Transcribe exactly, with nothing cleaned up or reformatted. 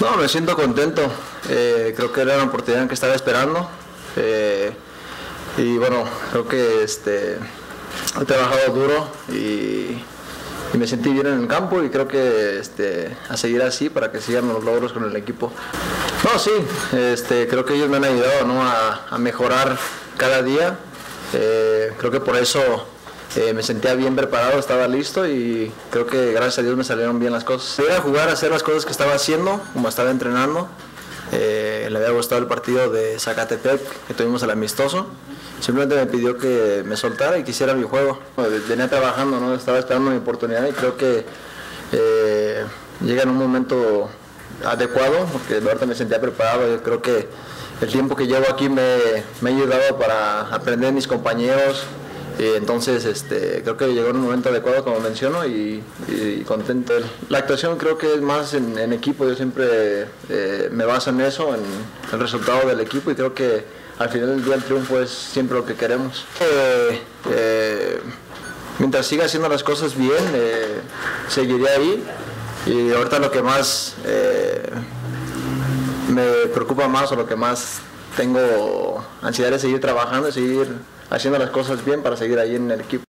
No, me siento contento. Eh, creo que era una oportunidad que estaba esperando. Eh, y bueno, creo que este, he trabajado duro y, y me sentí bien en el campo y creo que este, a seguir así para que sigan los logros con el equipo. No, sí, este, creo que ellos me han ayudado, ¿no? a, a mejorar cada día. Eh, creo que por eso eh, me sentía bien preparado, estaba listo y creo que gracias a Dios me salieron bien las cosas. Voy a jugar, a hacer las cosas que estaba haciendo, como estaba entrenando. Eh, le había gustado el partido de Zacatepec que tuvimos el amistoso. Simplemente me pidió que me soltara y que hiciera mi juego. Venía trabajando, ¿no? Estaba esperando mi oportunidad y creo que eh, llega en un momento adecuado, porque ahorita me sentía preparado. Yo creo que el tiempo que llevo aquí me, me ha ayudado para aprender de mis compañeros. Y entonces este, creo que llegó en un momento adecuado, como menciono, y, y contento. La actuación creo que es más en, en equipo. Yo siempre eh, me baso en eso, en el resultado del equipo, y creo que al final del día el triunfo es siempre lo que queremos. Eh, eh, mientras siga haciendo las cosas bien, eh, seguiré ahí. Y ahorita lo que más eh, me preocupa más, o lo que más tengo ansiedad, es seguir trabajando, seguir haciendo las cosas bien para seguir ahí en el equipo.